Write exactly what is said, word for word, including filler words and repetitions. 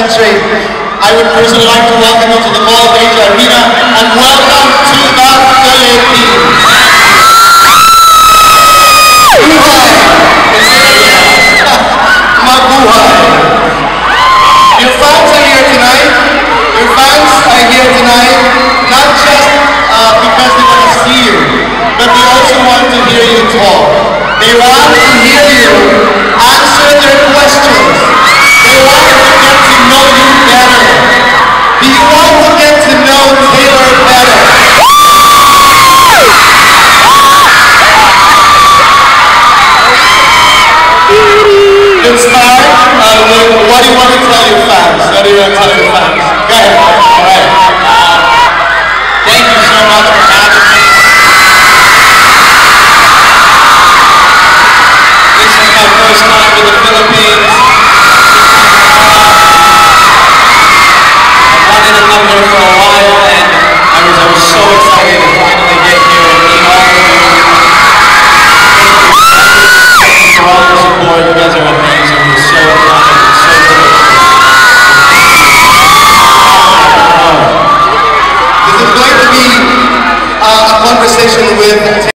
concentrate. I would personally like to welcome you to the Mall of Asia Arena and welcome to the Philippines. Mabuhay! Your fans are here tonight. Your fans are here tonight, not just uh, because they want to see you, but they also want to hear you talk. They want to hear you answer their questions. They want to get to know you better. Do you want to get to know Taylor better? Let's start uh, with what do you want to tell your fans? What do you want to tell your fans? Go ahead. All right. Uh, thank you so much for having me. This is my first time in the Philippines. I wanted to come here for a while, and I was, I was so excited to finally get here and meet all of you. Thank you for all your support. You guys are amazing. We're so kind. We're so good. This is going to be uh, a conversation with